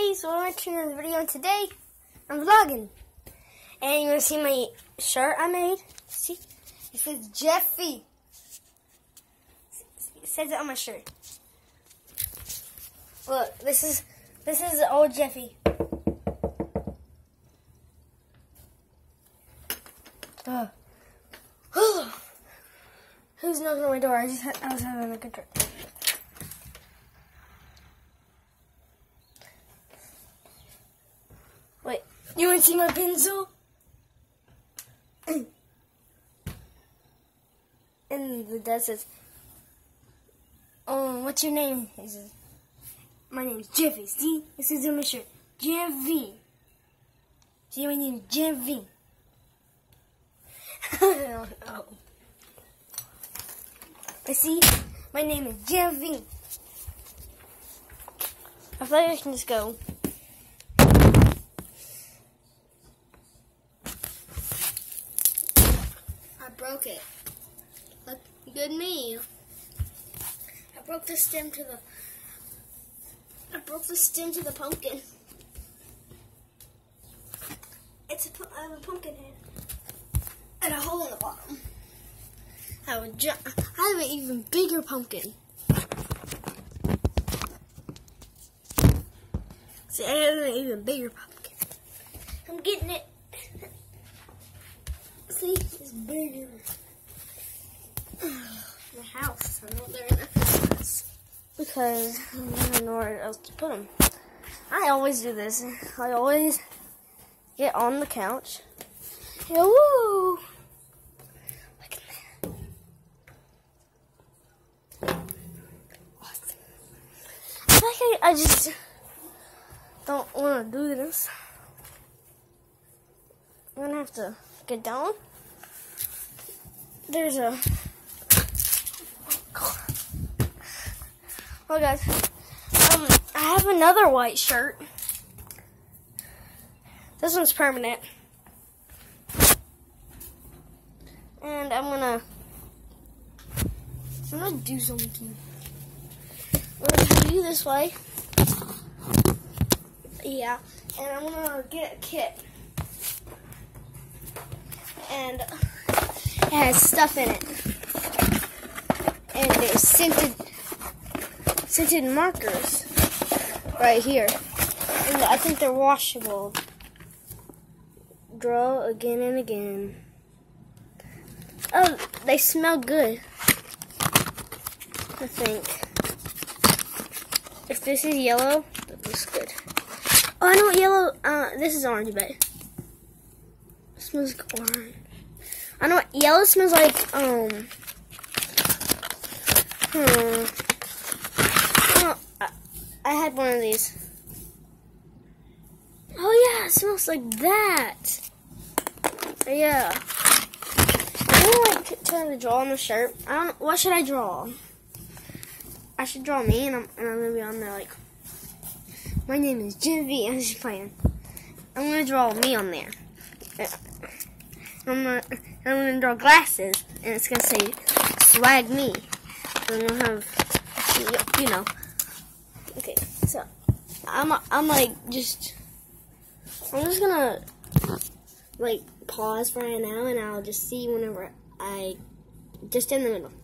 guys, welcome to another video, and today I'm vlogging. And you want to see my shirt I made? See? It says Jeffy. It says it on my shirt. Look, this is the old Jeffy. Who's knocking on my door? I was having a good trip. Wait, you want to see my pencil? And the dad says, what's your name? He says, my name's Jeffy. See? It says on my shirt, Jeffy. See, my name's Jeffy. I don't know. I see, my name is Jeffy. I feel like I can just go. I broke it. Look, good me. I broke the stem to the pumpkin. I have a pumpkin head and a hole in the bottom. I have an even bigger pumpkin. See, I have an even bigger pumpkin. I'm getting it. See, it's bigger. My house. I know they're in the house. Because I don't know where else to put them. I always do this. I always get on the couch. Woo! Look at that. Awesome. I feel like I just don't want to do this. I'm gonna have to get down. There's a. Well, guys, I have another white shirt. This one's permanent, and I'm gonna do something. I'm gonna do this way. Yeah, and I'm gonna get a kit. And it has stuff in it. And there's scented markers right here. And I think they're washable. Draw again and again. Oh, they smell good. I think. If this is yellow, that looks good. Oh, I know what yellow, this is orange, but it smells like orange. I know what yellow smells like, oh, I had one of these. Oh yeah, it smells like that. Yeah. I'm gonna try to draw on the shirt. What should I draw? I should draw me, and I'm gonna be on there like, my name is Jeffy. I'm just playing. I'm gonna draw me on there. I'm gonna draw glasses, and it's gonna say swag me. I'm gonna have, you know. Okay, so I'm just gonna like pause for right now, and I'll just see whenever just in the middle.